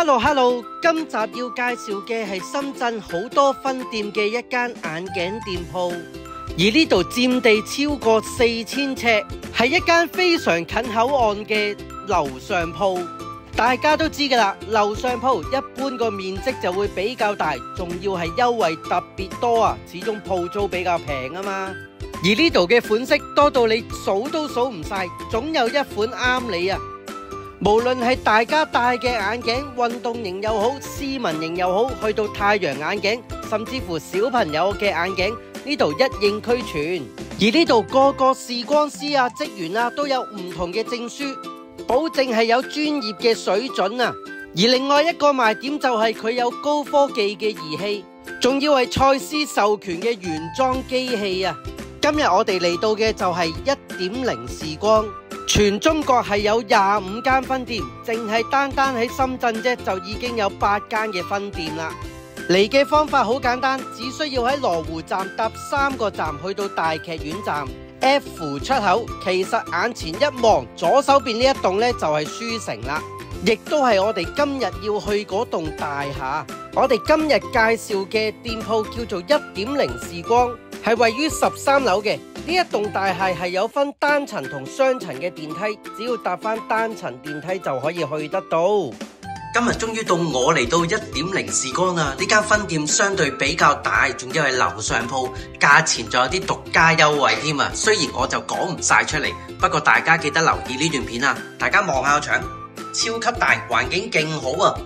Hello， 今集要介紹嘅係深圳好多分店嘅一間眼鏡店鋪，而呢度佔地超過4000尺，係一間非常近口岸嘅樓上鋪。大家都知㗎啦，樓上鋪一般個面積就會比較大，仲要係優惠特別多啊！始終鋪租比較平啊嘛。而呢度嘅款式多到你數都數唔晒，總有一款啱你啊！無論係大家戴嘅眼鏡，運動型又好，斯文型又好，去到太陽眼鏡，甚至乎小朋友嘅眼鏡，呢度一應俱全。而呢度個個視光師啊、職員啊都有唔同嘅證書，保證係有專業嘅水準啊。而另外一個賣點就係佢有高科技嘅儀器，仲要係蔡司授權嘅原裝機器啊。今日我哋嚟到嘅就係1.0視光。全中國係有25間分店，淨係單喺深圳啫，就已經有8間嘅分店啦。嚟嘅方法好簡單，只需要喺羅湖站搭3個站去到大劇院站 F 出口。其實眼前一望，左手邊呢一棟呢，就係書城啦，亦都係我哋今日要去嗰棟大廈。我哋今日介紹嘅店鋪叫做1.0視光，係位於13樓嘅。呢一棟大廈係有分單層同雙層嘅電梯，只要搭翻單層電梯就可以去得到。今日終於到我嚟到1.0視光啦！呢間分店相對比較大，仲要係樓上鋪，價錢仲有啲獨家優惠添啊！雖然我就講唔晒出嚟，不過大家記得留意呢段片啊！大家望下個牆，超級大，環境勁好啊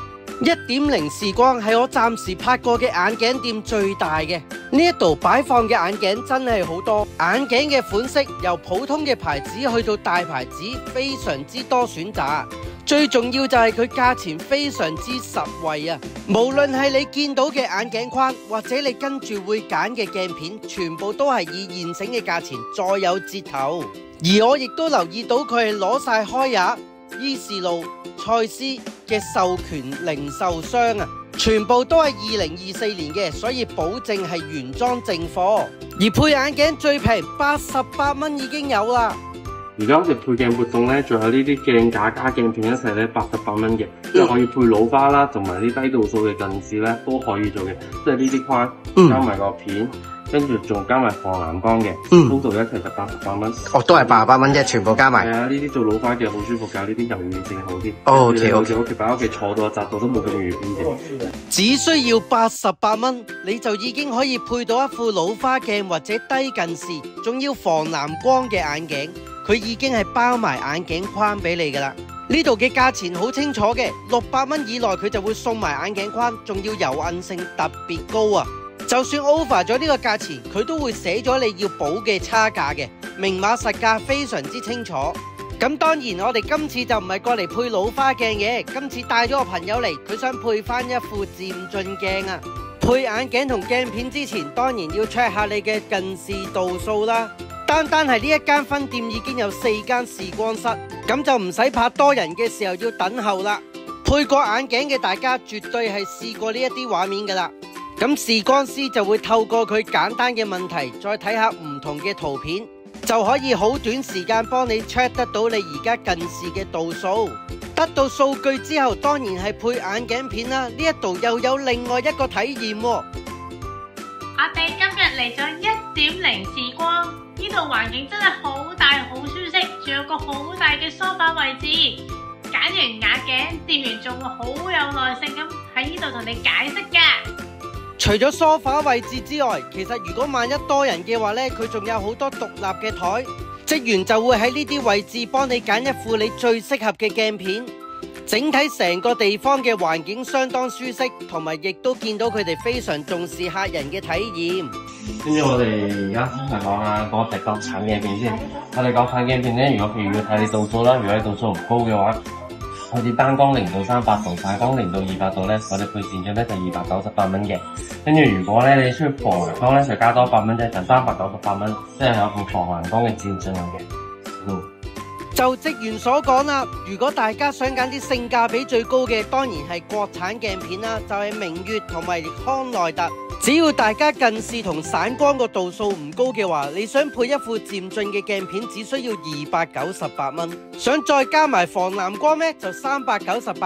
！1.0視光係我暫時拍過嘅眼鏡店最大嘅，呢一度擺放嘅眼鏡真係好多，眼鏡嘅款式由普通嘅牌子去到大牌子，非常之多選擇。最重要就係佢價錢非常之實惠啊！無論係你見到嘅眼鏡框，或者你跟住會揀嘅鏡片，全部都係以現成嘅價錢再有折頭。而我亦都留意到佢係攞晒開也、依視路、蔡司嘅授權零售商啊，全部都係2024年嘅，所以保證係原裝正貨。而配眼鏡最平88蚊已經有啦。 而家我哋配鏡活動咧，仲有呢啲鏡架加鏡片一齊咧，88蚊嘅，即係可以配老花啦，同埋啲低度數嘅近視咧都可以做嘅，即係呢啲框加埋個片，跟住仲加埋防藍光嘅，total 一齊就88蚊。 哦，都係88蚊啫，全部加埋。 係啊，呢啲做老花嘅好舒服㗎，呢啲柔軟性好啲。 OK， 屋企擺喺屋企坐到窄到都冇咁遠嘅。 只需要88蚊，你就已經可以配到一副老花鏡或者低近視，仲要防藍光嘅眼鏡。佢已經係包埋眼鏡框俾你噶啦，呢度嘅價錢好清楚嘅，600蚊以內佢就會送埋眼鏡框，仲要柔韌性特別高啊！就算 over 咗呢個價錢，佢都會寫咗你要補嘅差價嘅，明碼實價，非常之清楚。咁當然我哋今次就唔係過嚟配老花鏡嘅，今次帶咗個朋友嚟，佢想配翻一副漸進鏡啊！配眼鏡同鏡片之前，當然要 check 下你嘅近視度數啦。單係呢一間分店已經有4間視光室，咁就唔使怕多人嘅時候要等候啦。配過眼鏡嘅大家絕對係試過呢一啲畫面噶啦。咁視光師就會透過佢簡單嘅問題，再睇下唔同嘅圖片，就可以好短時間幫你 check 得到你而家近視嘅度數。得到數據之後，當然係配眼鏡片啦。呢一度又有另外一個體驗喎。 我哋今日嚟咗1.0視光。呢度環境真係好大好舒適，仲有個好大嘅梳化位置。揀完眼鏡，店員仲會好有耐性咁喺呢度同你解釋㗎。 除咗梳化位置之外，其實如果萬一多人嘅話呢，佢仲有好多獨立嘅台，職員就會喺呢啲位置幫你揀一副你最適合嘅鏡片。整體成個地方嘅環境相當舒適，同埋亦都見到佢哋非常重視客人嘅體驗。 跟住我哋而家先嚟講下嗰個直角橙鏡片先。我哋講橙鏡片咧，如果譬如要睇你度數啦，如果你度數唔高嘅話，我哋單光0到300度，反光0到200度咧，我哋配漸進咧就298蚊嘅。跟住如果咧你需要防藍光咧，就加多100蚊啫，就398蚊，即係有副防藍光嘅漸進嘅。 就職員所講啦，如果大家想揀啲性價比最高嘅，當然係國產鏡片啦，就係明月同埋康奈特。只要大家近視同散光個度數唔高嘅話，你想配一副漸進嘅鏡片，只需要298蚊。想再加埋防藍光呢，就398。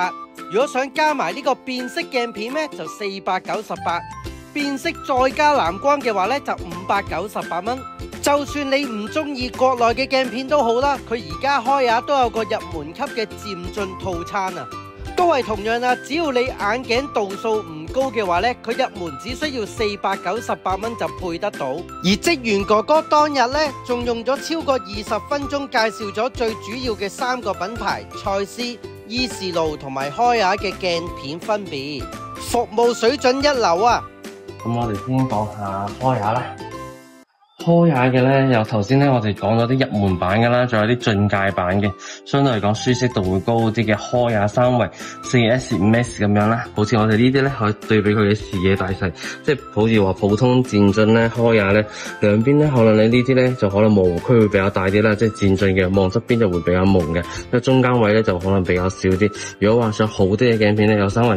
如果想加埋呢個變色鏡片呢，就498，變色再加藍光嘅話呢，就598蚊。就算你唔中意國內嘅鏡片都好啦，佢而家開雅都有個入門級嘅漸進套餐啊，都係同樣啊，只要你眼鏡度數唔高嘅話呢，佢入門只需要498蚊就配得到。而職員哥哥當日呢，仲用咗超過20分鐘介紹咗最主要嘅3個品牌蔡司、依視路同埋開雅嘅鏡片分別，服務水準一流啊！ 咁我哋先講下開雅啦。開雅嘅咧，由頭先咧我哋講咗啲入門版嘅啦，仲有啲進階版嘅，相對嚟講舒適度會高啲嘅開雅3維 4S 5S 咁樣啦。好似我哋呢啲咧，可以對比佢嘅視野大細，即係好似話普通漸進咧，開雅咧兩邊咧，可能你呢啲咧就可能模糊區會比較大啲啦，即係漸進嘅望側邊就會比較朦嘅，因為中間位咧就可能比較少啲。如果話想好啲嘅鏡片咧，有3維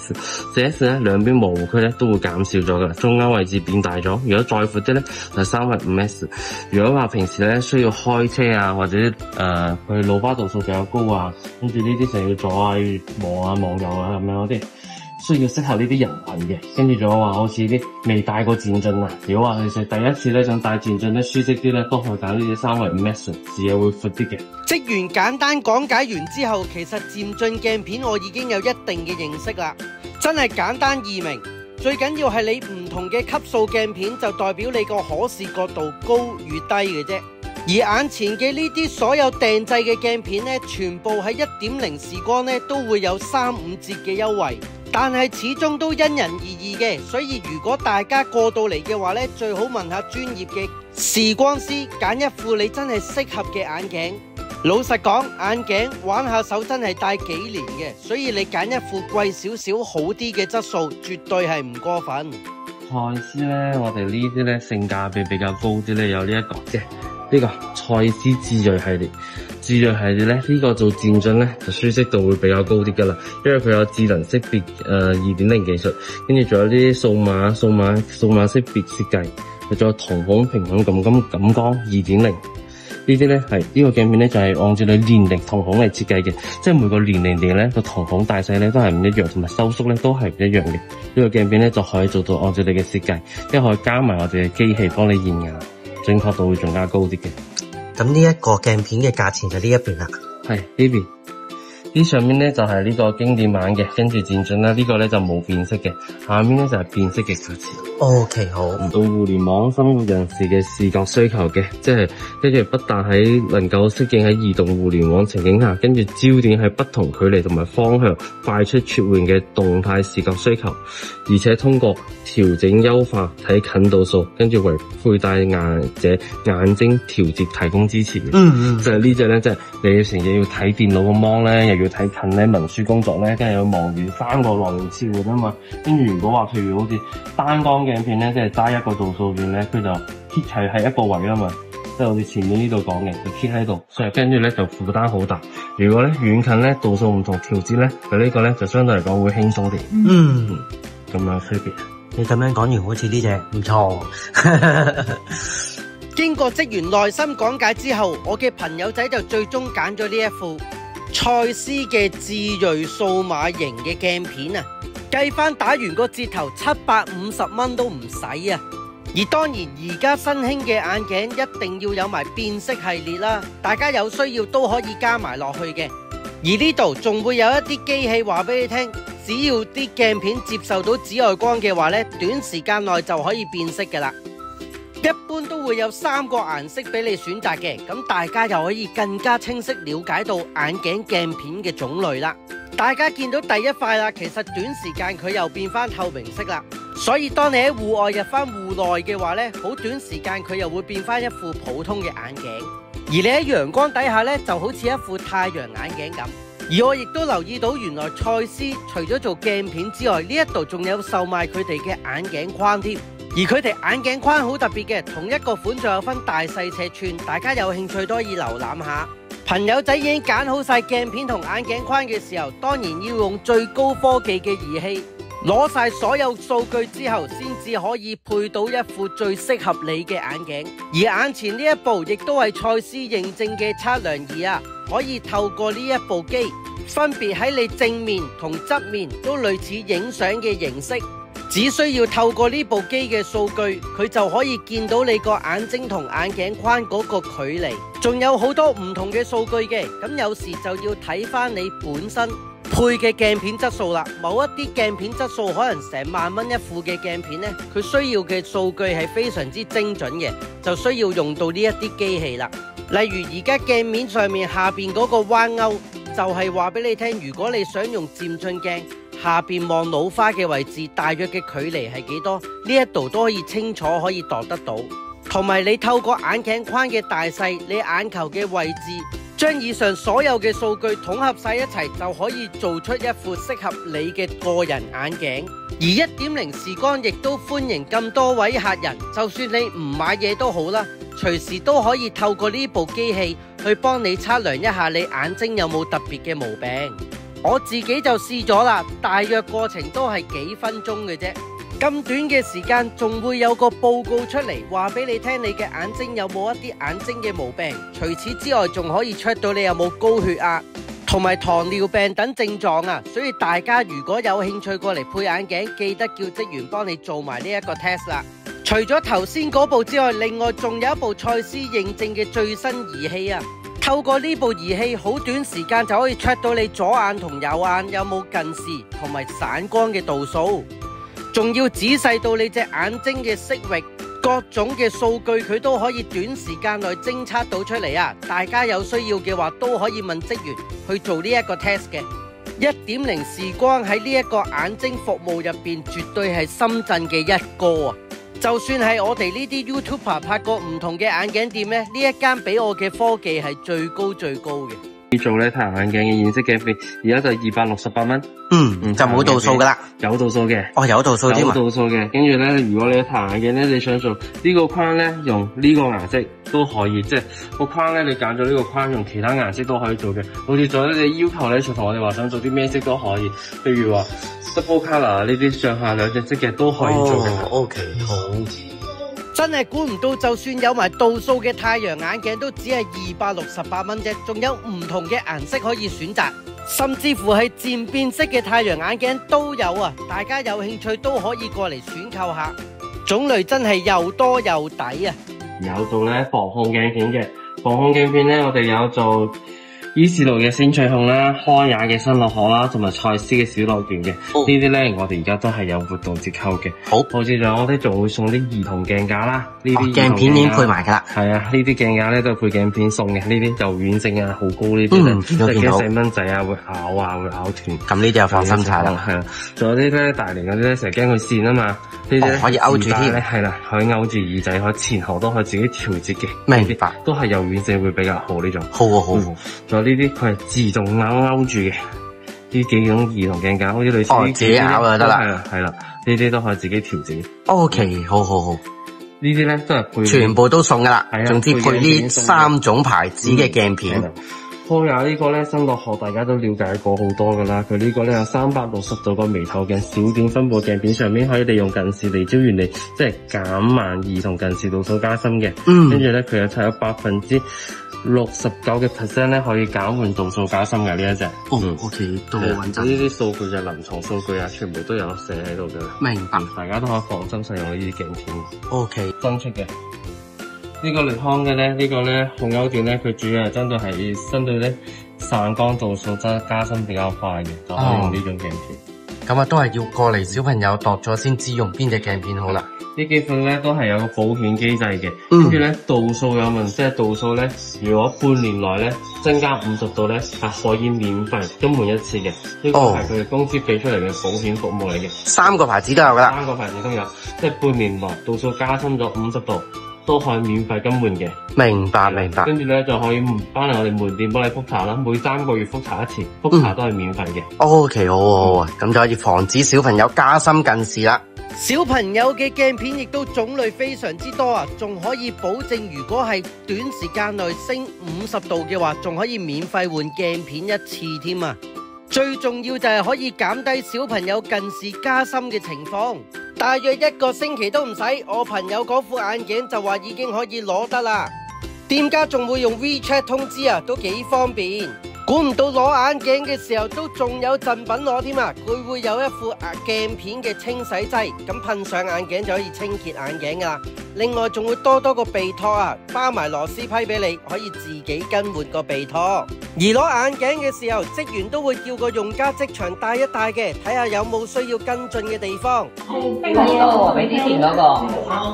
4S 咧兩邊模糊區咧都會減少咗噶啦，中間位置變大咗。如果再闊啲咧，就3維 5S。如果話平時咧需要開車啊，或者佢路巴度數比較高啊，跟住呢啲就要左啊望右啊咁樣嗰啲，需要適合呢啲人群嘅。跟住仲有話好似啲未戴過漸進啊，如果話其實第一次咧想戴漸進咧舒適啲咧，都可以揀呢啲3維 5S，視野會闊啲嘅。 職員簡單講解完之後，其實漸進鏡片我已經有一定嘅認識啦，真係簡單易明。最緊要係你唔同嘅級數鏡片就代表你個可視角度高與低嘅啫。而眼前嘅呢啲所有訂製嘅鏡片呢，全部喺1.0視光呢都會有35折嘅優惠，但係始終都因人而異嘅，所以如果大家過到嚟嘅話呢，最好問下專業嘅視光師，揀一副你真係適合嘅眼鏡。老實講，眼鏡玩下手真係戴幾年嘅，所以你揀一副貴少少好啲嘅質素，絕對係唔過分。 蔡司咧，我哋呢啲咧性價比比較高啲咧，有呢一個嘅呢個蔡司智銳系列。智銳系列咧，呢個做漸進咧就舒適度會比較高啲噶啦，因為佢有智能識別2.0技術，跟住仲有啲數碼識別設計，佢仲有瞳孔平衡感光2.0。呢啲咧係呢個鏡片咧就係按照你年齡瞳孔嚟設計嘅，即係每個年齡咧個瞳孔大細咧都係唔一樣，同埋收縮咧都係唔一樣嘅。呢個鏡片咧就可以做到按照你嘅設計，因為可以加埋我哋嘅機器幫你驗眼，準確度會更加高啲嘅。 咁呢一個鏡片嘅價錢就呢一邊啦， 係呢邊。呢上面咧就係呢個經典版嘅，跟住漸進啦，呢個咧就冇變色嘅，下面咧就係變色嘅價錢。 OK， 好。 到互聯網生活人士嘅視覺需求嘅，即係跟住不但喺能夠適應喺移動互聯網情景下，跟住焦點喺不同距離同埋方向快速切換嘅動態視覺需求，而且通過調整優化睇近度數，跟住為佩戴者眼睛調節提供支持嘅。就係呢隻咧，即係你成日要睇電腦個芒咧，又要睇近咧文書工作咧，跟住要望遠3個內容切換啊嘛。跟住如果話譬如好似單光鏡片咧，即係揸一個度數片咧，佢就 keep 係一個位啊嘛，即係我哋前面呢度講嘅，就 keep 喺度，所以跟住咧就負擔好大。如果咧遠近咧度數唔同調節咧，佢呢個咧就相對嚟講會輕鬆啲。咁樣區別。 你咁樣講完，好似呢隻唔錯。經過職員耐心講解之後，我嘅朋友仔就最終揀咗呢一副蔡司嘅智銳數碼型嘅鏡片啊！計翻打完個折頭750蚊都唔使啊！而當然而家新興嘅眼鏡一定要有埋變色系列啦，大家有需要都可以加埋落去嘅。而呢度仲會有一啲機器話俾你聽，只要啲鏡片接受到紫外光嘅話呢，短時間內就可以變色㗎啦。一般都會有3個顏色俾你選擇嘅，咁大家又可以更加清晰了解到眼鏡鏡片嘅種類啦。大家見到第一塊啦，其實短時間佢又變翻透明色啦，所以當你喺戶外入翻戶內嘅話呢，好短時間佢又會變翻一副普通嘅眼鏡，而你喺陽光底下呢，就好似一副太陽眼鏡咁。而我亦都留意到，原來蔡司除咗做鏡片之外，呢一度仲有售賣佢哋嘅眼鏡框添。而佢哋眼鏡框好特別嘅，同一個款仲有分大細尺寸，大家有興趣都可以瀏覽下。朋友仔已經揀好晒鏡片同眼鏡框嘅時候，當然要用最高科技嘅儀器，攞晒所有數據之後，先至可以配到一副最適合你嘅眼鏡。而眼前呢一部亦都係蔡司認證嘅測量儀啊，可以透過呢一部機，分別喺你正面同側面都類似影相嘅形式。只需要透過呢部機嘅數據，佢就可以見到你個眼睛同眼鏡框嗰個距離，仲有好多唔同嘅數據嘅。咁有時就要睇翻你本身配嘅鏡片質素啦。某一啲鏡片質素可能成萬蚊一副嘅鏡片呢，佢需要嘅數據係非常之精準嘅，就需要用到呢一啲機器啦。例如而家鏡面上面下邊嗰個彎勾，就係話俾你聽，如果你想用漸進鏡，下邊望老花嘅位置大約嘅距離係幾多？呢一度都可以清楚可以度得到。同埋你透過眼鏡框嘅大細，你眼球嘅位置，將以上所有嘅數據統合晒一齊，就可以做出一副適合你嘅個人眼鏡。而1.0時光亦都歡迎咁多位客人，就算你唔買嘢都好啦，隨時都可以透過呢部機器去幫你測量一下你眼睛有冇特別嘅毛病。我自己就試咗啦，大約過程都係幾分鐘嘅啫。咁短嘅時間仲會有個報告出嚟，話俾你聽你嘅眼睛有冇一啲眼睛嘅毛病。除此之外，仲可以 check 到你有冇高血壓同埋糖尿病等症狀啊。所以大家如果有興趣過嚟配眼鏡，記得叫職員幫你做埋呢一個 test 啦。除咗頭先嗰部之外，另外仲有一部蔡司認證嘅最新儀器啊。透過呢部儀器，好短時間就可以 check 到你左眼同右眼有冇近視同埋散光嘅度數，仲要仔細到你隻眼睛嘅色域，各種嘅數據佢都可以短時間內偵測到出嚟啊！大家有需要嘅話，都可以問職員去做呢一個 test 嘅。1.0時光喺呢一個眼睛服務入邊，絕對係深圳嘅一哥啊！就算係我哋呢啲 YouTuber 拍過唔同嘅眼鏡店呢，呢一間俾我嘅科技係最高嘅。 做咧太陽眼鏡嘅現色鏡片，而家就268蚊。 就冇度數噶啦， 有度數嘅。 哦，有度數添啊！ 有度數嘅。跟住咧，如果你太陽眼鏡咧，你想做呢個框咧，用呢個顏色都可以，即係個框咧，你揀咗呢個框，用其他顏色都可以做嘅。好似做你要求咧，就同我哋話想做啲咩色都可以，譬如話 double color 呢啲上下兩隻色嘅都可以做嘅。 OK， 好。真係估唔到，就算有埋度數嘅太陽眼鏡，都只係268蚊啫，仲有唔同嘅顏色可以選擇，甚至乎係漸變色嘅太陽眼鏡都有啊！大家有興趣都可以過嚟選購下，種類真係又多又抵啊！ 有做咧防控鏡片嘅，防控鏡片咧，我哋有做依視路嘅先翠控啦，開眼嘅新樂可啦，同埋蔡司嘅小樂園嘅，呢啲咧我哋而家都係有活動折扣嘅。好似仲有我哋仲會送啲兒童鏡架啦，呢啲鏡片已經配埋噶啦。係啊，呢啲鏡架咧都係配鏡片送嘅，呢啲柔軟性啊好高呢啲咧，即係驚細蚊仔啊會咬啊會咬斷。咁呢啲就放心晒啦。係啊，仲有啲咧大齡嗰啲咧成日驚佢跣啊嘛，呢啲可以勾住添。係啦，可以勾住耳仔，可以前後都可以自己調節嘅。明白。都係柔軟性會比較好呢種。好。呢啲佢係自動勾住嘅，呢幾種兒童鏡架，好似類似自己咬就得啦，係啦，呢啲都可以自己調整。OK， 好。呢啲咧都係配，全部都送噶啦，總之配呢3種牌子嘅鏡片。開眼呢個咧新樂可大家都了解過好多噶啦，佢呢個咧有360度個微透鏡小點分布鏡片，上面可以利用近視離焦原理，即係減慢兒童近視度數加深嘅。跟住咧佢有69% 咧可以減緩度數加深嘅呢一隻。OK， 都好穩陣。呢啲數據就臨床數據啊，全部都有寫喺度嘅。明白，大家都可以放心使用呢啲鏡片。OK， 新出嘅。呢個力康嘅咧，呢個咧控油段咧，佢主要係針對咧散光度數加深比較快嘅，就可以用呢種鏡片。咁啊，都係要過嚟小朋友度咗先知用邊隻鏡片好啦。呢幾款咧都係有個保險機制嘅，跟住咧度數有問題，即係度數咧，如果半年內咧增加50度咧，係可以免費更換一次嘅。呢個係佢哋公司俾出嚟嘅保險服務嚟嘅。3個牌子都有噶啦。3個牌子都有，即係半年內度數加深咗50度。都可以免費更換嘅。明白。跟住咧就可以翻嚟我哋門店幫你復查啦，每3個月復查一次，復查都係免費嘅。OK， 好啊，咁就可以防止小朋友加深近視啦。小朋友嘅鏡片亦都種類非常之多啊，仲可以保證如果係短時間內升50度嘅話，仲可以免費換鏡片一次添啊！最重要就係可以減低小朋友近視加深嘅情況。 大約1個星期都唔使，我朋友嗰副眼鏡就話已經可以攞得啦。店家仲會用 WeChat 通知啊，都幾方便。估唔到攞眼鏡嘅時候都仲有贈品攞添啊！佢會有一副鏡片嘅清洗劑，咁噴上眼鏡就可以清潔眼鏡噶啦。另外仲會多個鼻托啊，包埋螺絲批俾你，可以自己更換個鼻托。而攞眼鏡嘅時候，職員都會叫個用家即場戴一戴嘅，睇下有冇需要跟進嘅地方。 呢個喎，比之前嗰個。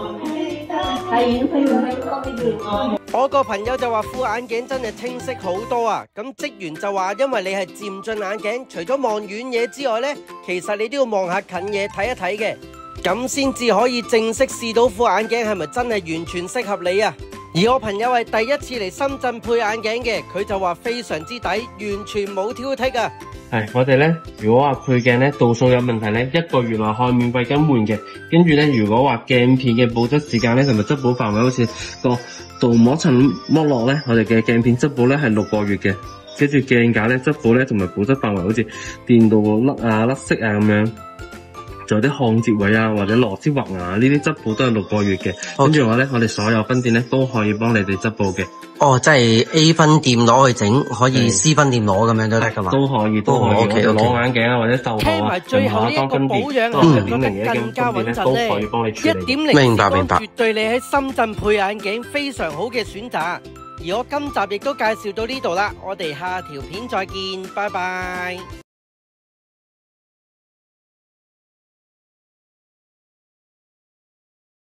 我個朋友就話副眼鏡真係清晰好多啊！咁職員就話因為你係漸進眼鏡，除咗望遠嘢之外呢，其實你都要望下近嘢睇一睇嘅，咁先至可以正式試到副眼鏡係咪真係完全適合你啊！而我朋友係第一次嚟深圳配眼鏡嘅，佢就話非常之抵，完全冇挑剔啊！ 係我哋咧，如果話配鏡咧度數有問題咧，1個月內可以免費更換嘅。跟住咧，如果話鏡片嘅保質時間咧同埋質保範圍好似個鍍膜層剝落咧，我哋嘅鏡片質保咧係6個月嘅。跟住鏡架咧質保咧同埋保質範圍好似電鍍甩色啊咁樣。仲有啲焊接位啊，或者螺絲滑牙呢啲質保都係6個月嘅。跟住話咧，我哋所有分店咧都可以幫你哋質保嘅。 哦，即係 A 分店攞去整，可以 C 分店攞咁樣都得噶嘛？ 都可以。 OK， 攞眼鏡啊，或者售後啊， 聽埋最後呢一個保養啊，覺得更加穩陣咧。1.0時光絕對你喺深圳配眼鏡非常好嘅選擇。而我今集亦都介紹到呢度啦，我哋下條片再見，拜拜。